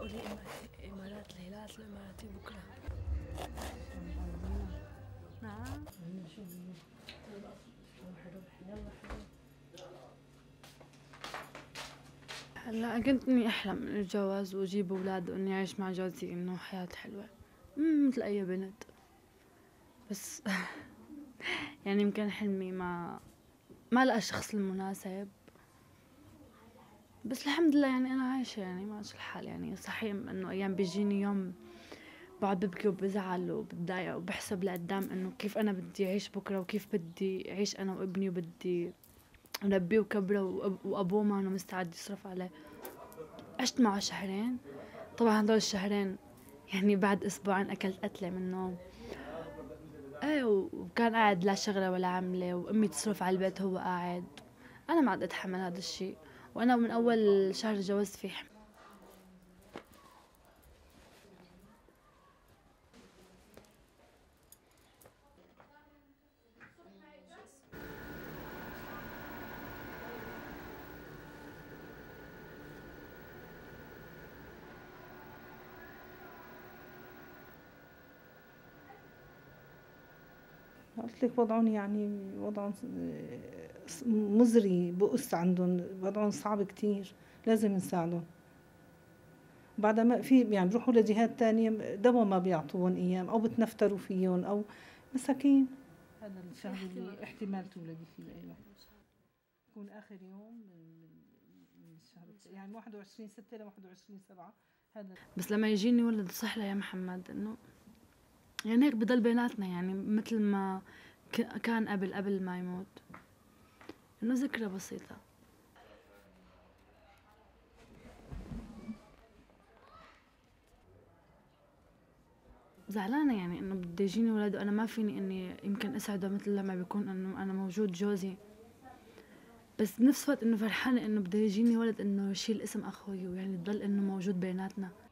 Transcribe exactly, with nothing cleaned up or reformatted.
قولي إمارات الهلال الإماراتي بكرة. نعم. هلا كنت إني أحلم إنه أتجوز وأجيب أولاد وإني أعيش مع جوزي إنه حياة حلوة مثل أي بنت، بس يعني يمكن حلمي ما ما لقى الشخص المناسب، بس الحمد لله يعني أنا عايشة يعني ماشي الحال. يعني صحيح إنه أيام بيجيني يوم بقعد ببكي وبزعل وبتضايق وبحسب لقدام إنه كيف أنا بدي أعيش بكرة وكيف بدي أعيش أنا وابني وبدي أربيه وكبره وأبوه ما أنا مستعد يصرف عليه. عشت معه شهرين، طبعا هدول الشهرين يعني بعد أسبوعين أكلت قتلة من النوم. ايه وكان قاعد لا شغلة ولا عملة وأمي تصرف على البيت هو قاعد. أنا ما عاد أتحمل هذا الشيء، وأنا من أول شهر جوزت فيه. قلت لك وضعهم يعني وضعهم مزري، بؤس عندهم، وضعهم صعب كتير، لازم نساعدهم. بعد ما في يعني بروحوا لجهات تانية دواء ما بيعطوهم ايام او بتنفتروا فيهم او مساكين. هذا الشهر اللي احتمال تولدي فيه، ايوه يكون اخر يوم من من الشهر يعني واحد وعشرين ستة ل واحد وعشرين سبعة. هذا بس لما يجيني ولد صحلة يا محمد إنه يعني هيك بضل بيناتنا يعني مثل ما كان قبل قبل ما يموت، إنه ذكرى بسيطة. زعلانة يعني إنه بده يجيني ولد وأنا ما فيني إني يمكن أسعده مثل لما بيكون إنه أنا موجود جوزي، بس بنفس الوقت إنه فرحانة إنه بده يجيني ولد إنه يشيل اسم أخوي ويعني يضل إنه موجود بيناتنا.